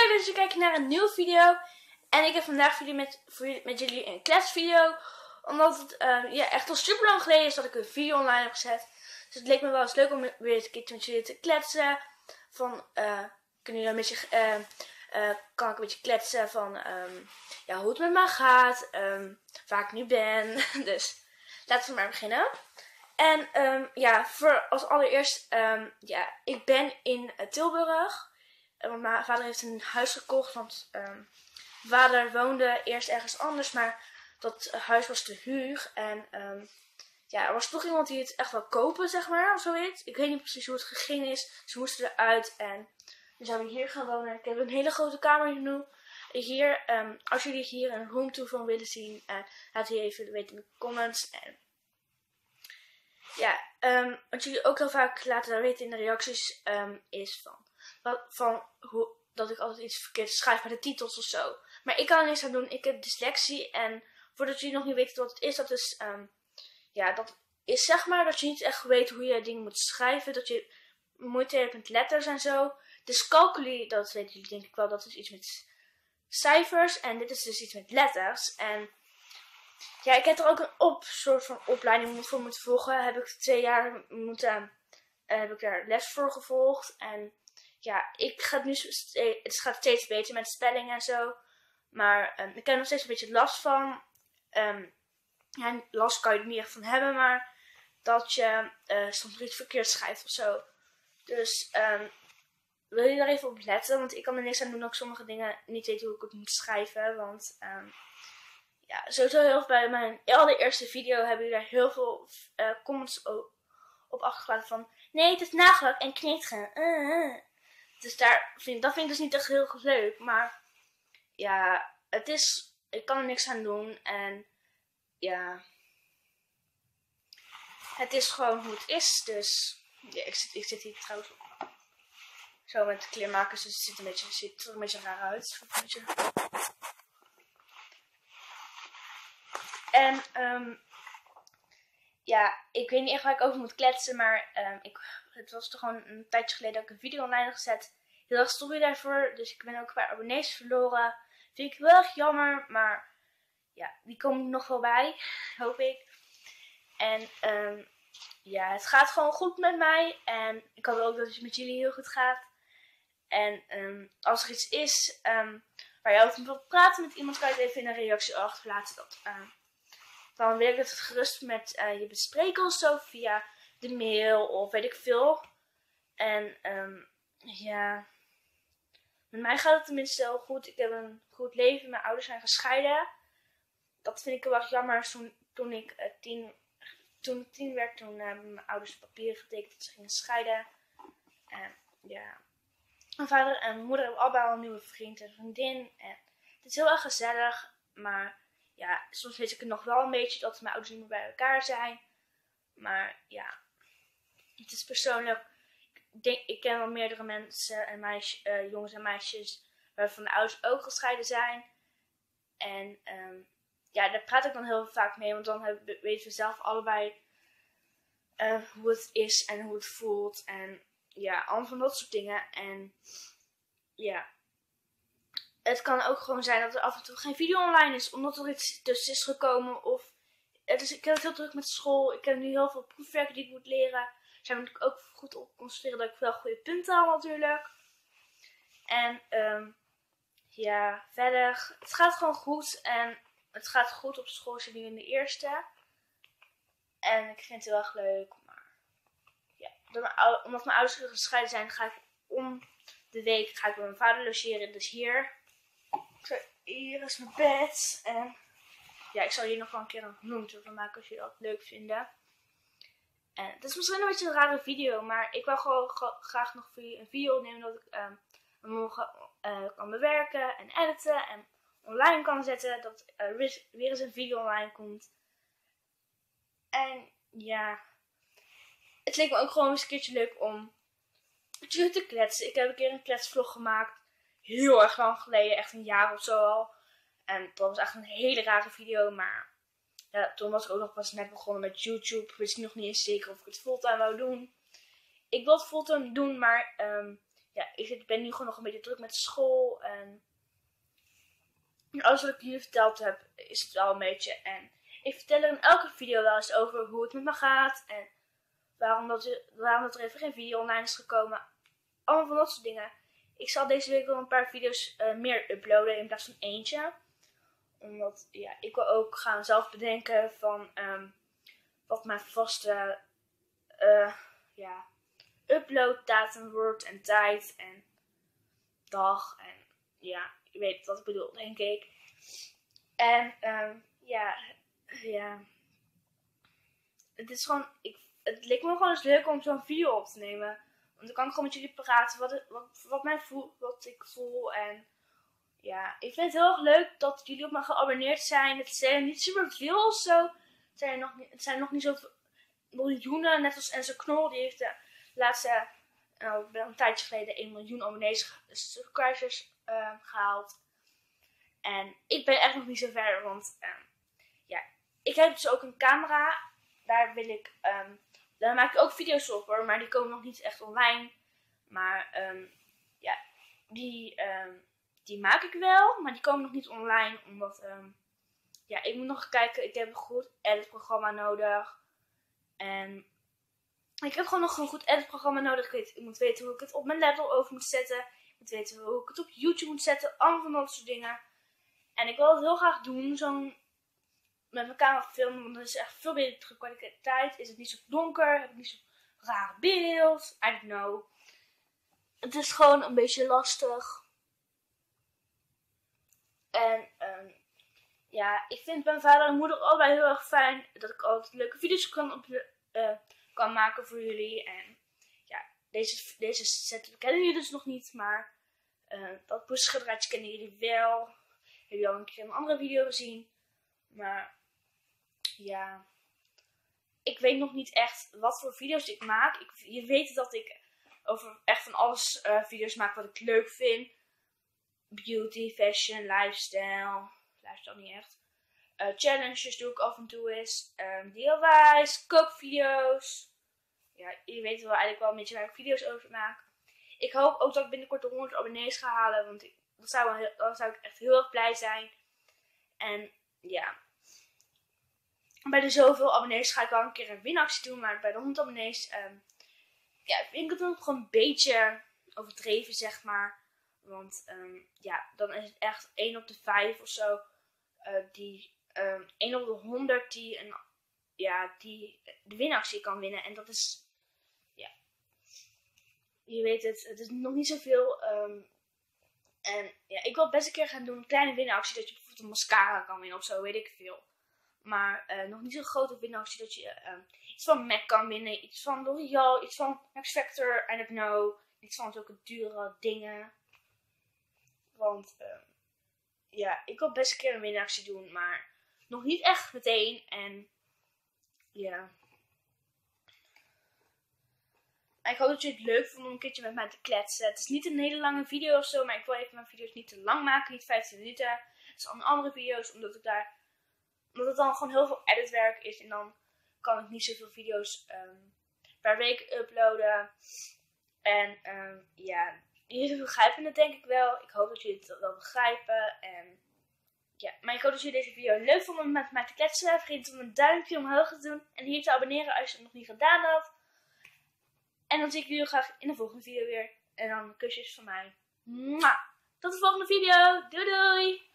Super leuk dat je kijkt naar een nieuwe video. En ik heb vandaag met jullie een kletsvideo. Omdat het echt al super lang geleden is dat ik een video online heb gezet. Dus het leek me wel eens leuk om weer eens een keertje met jullie te kletsen. Kan ik een beetje kletsen van hoe het met mij gaat. Waar ik nu ben. Dus laten we maar beginnen. En voor als allereerst, ik ben in Tilburg. Want mijn vader heeft een huis gekocht, want mijn vader woonde eerst ergens anders, maar dat huis was te huur. En er was toch iemand die het echt wil kopen, zeg maar, of zoiets. Ik weet niet precies hoe het gegaan is. Ze moesten eruit en nu zijn we hier gaan wonen. Ik heb een hele grote kamer nu. Hier, als jullie hier een roomtour van willen zien, laat die even weten in de comments. En wat jullie ook heel vaak laten weten in de reacties is dat ik altijd iets verkeerd schrijf met de titels of zo. Maar ik kan er niks aan doen. Ik heb dyslexie. En voordat jullie nog niet weten wat het is, dat is zeg maar dat je niet echt weet hoe je dingen moet schrijven. Dat je moeite hebt met letters en zo. Dyscalculie, dat weten jullie denk ik wel, dat is iets met cijfers. En dit is dus iets met letters. En ja, ik heb er ook een soort van opleiding voor moeten volgen. Heb ik 2 jaar heb ik daar les voor gevolgd. En ja, het gaat steeds beter met spelling en zo. Maar ik heb er nog steeds een beetje last van. Last kan je er niet echt van hebben, maar dat je soms iets verkeerd schrijft of zo. Dus wil je daar even op letten? Want ik kan er niks aan doen dat ik sommige dingen niet weet hoe ik het moet schrijven. Want sowieso heel bij mijn allereerste video hebben jullie daar heel veel comments op achtergelaten van nee, het is nagelak en knitteren. Dus dat vind ik dus niet echt heel erg leuk. Maar ja, ik kan er niks aan doen. En ja, het is gewoon hoe het is. Dus ja, ik zit hier trouwens zo met kleermakers. Dus het ziet er een beetje raar uit. En ik weet niet echt waar ik over moet kletsen, maar het was toch gewoon een tijdje geleden dat ik een video online heb gezet. Heel erg sorry daarvoor, dus ik ben ook een paar abonnees verloren. Vind ik wel erg jammer, maar ja, die komen nog wel bij, hoop ik. En het gaat gewoon goed met mij en ik hoop ook dat het met jullie heel goed gaat. En als er iets is waar je over wilt praten met iemand, kan je het even in een reactie achterlaten. Dan wil ik het gerust met je bespreken of zo via de mail of weet ik veel. En met mij gaat het tenminste heel goed. Ik heb een goed leven. Mijn ouders zijn gescheiden. Dat vind ik wel erg jammer. Toen ik 10 werd, toen hebben mijn ouders papieren getekend dat ze gingen scheiden. En mijn vader en mijn moeder hebben allebei al een nieuwe vriend en vriendin. En het is heel erg gezellig, maar ja, soms weet ik het nog wel een beetje dat mijn ouders niet meer bij elkaar zijn. Maar ja, het is persoonlijk. Ik ken wel meerdere mensen en jongens en meisjes waarvan de ouders ook gescheiden zijn. En daar praat ik dan heel vaak mee, want dan weten we zelf allebei hoe het is en hoe het voelt. En ja, allemaal van dat soort dingen. En ja, het kan ook gewoon zijn dat er af en toe geen video online is, omdat er iets tussen is gekomen. Of ik heb het heel druk met school. Ik heb nu heel veel proefwerken die ik moet leren. Daar moet ik ook goed op concentreren dat ik wel goede punten haal natuurlijk. En verder, het gaat gewoon goed. En het gaat goed op school. Ik zit nu in de eerste. En ik vind het heel erg leuk. Maar ja, omdat mijn ouders gescheiden zijn, ga ik om de week bij mijn vader logeren. Dus hier is mijn bed. En ja, ik zal hier nog wel een keer een roomtour van maken als jullie dat leuk vinden. En het is misschien een beetje een rare video, maar ik wil gewoon graag nog voor jullie een video opnemen dat ik morgen kan bewerken en editen en online kan zetten. Dat er weer eens een video online komt. En ja, het leek me ook gewoon eens een keertje leuk om met jullie te kletsen. Ik heb een keer een kletsvlog gemaakt. Heel erg lang geleden, echt een jaar of zo al. En dat was echt een hele rare video, maar ja, toen was ik ook nog pas net begonnen met YouTube. Wist ik nog niet eens zeker of ik het fulltime wou doen. Ik wil het fulltime doen, maar ja, ik ben nu gewoon nog een beetje druk met school. En alles wat ik jullie verteld heb, is het wel een beetje. En ik vertel er in elke video wel eens over hoe het met me gaat. En waarom dat er even geen video online is gekomen. Allemaal van dat soort dingen. Ik zal deze week wel een paar video's meer uploaden in plaats van eentje. Omdat, ja, ik wil ook gaan zelf bedenken van wat mijn vaste uploaddatum wordt en tijd en dag. En ja, je weet wat ik bedoel, denk ik. En het is gewoon, het leek me gewoon eens leuk om zo'n video op te nemen. Want dan kan ik gewoon met jullie praten wat ik voel. En ja, ik vind het heel erg leuk dat jullie op me geabonneerd zijn. Het zijn niet super veel of zo. Het zijn nog niet zoveel miljoenen. Net als Enzo Knol, die heeft de laatste, een tijdje geleden 1 miljoen abonnees, subscribers gehaald. En ik ben echt nog niet zo ver, want ik heb dus ook een camera. Daar maak ik ook video's op hoor, maar die komen nog niet echt online. Maar die maak ik wel, maar die komen nog niet online. Omdat, ik moet nog kijken, ik heb een goed editprogramma nodig. En ik heb gewoon nog een goed editprogramma nodig. Ik moet weten hoe ik het op mijn laptop over moet zetten. Ik moet weten hoe ik het op YouTube moet zetten. Allemaal van dat soort dingen. En ik wil het heel graag doen, met mijn camera filmen, want dat is echt veel betere kwaliteit. Is het niet zo donker, heb ik niet zo'n raar beeld. I don't know. Het is gewoon een beetje lastig. En ik vind mijn vader en moeder allebei heel erg fijn dat ik altijd leuke video's kan maken voor jullie. En ja, deze set kennen jullie dus nog niet, maar dat poesgedraadje kennen jullie wel. Hebben jullie al een keer in een andere video gezien. Maar ja, ik weet nog niet echt wat voor video's ik maak. Je weet dat ik over echt van alles video's maak wat ik leuk vind. Beauty, fashion, lifestyle. Lifestyle niet echt. Challenges doe ik af en toe eens. DIY's, kookvideo's. Ja, je weet wel eigenlijk wel een beetje waar ik video's over maak. Ik hoop ook dat ik binnenkort de 100 abonnees ga halen. Want dan zou ik echt heel erg blij zijn. En ja, bij de zoveel abonnees ga ik wel een keer een winactie doen. Maar bij de 100 abonnees vind ik het nog gewoon een beetje overdreven, zeg maar. Want dan is het echt 1 op de 5 of zo. 1 op de 100 die de winactie kan winnen. En dat is, je weet het is nog niet zoveel. En ja, ik wil best een keer gaan doen, een kleine winactie, dat je bijvoorbeeld een mascara kan winnen of zo, weet ik veel. Maar nog niet zo'n grote winactie dat je iets van MAC kan winnen, iets van L'Oreal, iets van Max Factor, I don't know. Iets van zulke dure dingen. Want ik wil best een keer een winactie doen, maar nog niet echt meteen. En ja. Ik hoop dat je het leuk vond om een keertje met mij te kletsen. Het is niet een hele lange video of zo, maar ik wil even mijn video's niet te lang maken, niet 15 minuten. Het is allemaal andere video's, omdat het dan gewoon heel veel editwerk is. En dan kan ik niet zoveel video's per week uploaden. En jullie begrijpen het denk ik wel. Ik hoop dat jullie het wel begrijpen. En maar ik hoop dat jullie deze video leuk vonden om met mij te kletsen. Vergeet niet om een duimpje omhoog te doen. En hier te abonneren als je het nog niet gedaan had. En dan zie ik jullie graag in de volgende video weer. En dan kusjes van mij. Mwah! Tot de volgende video. Doei doei!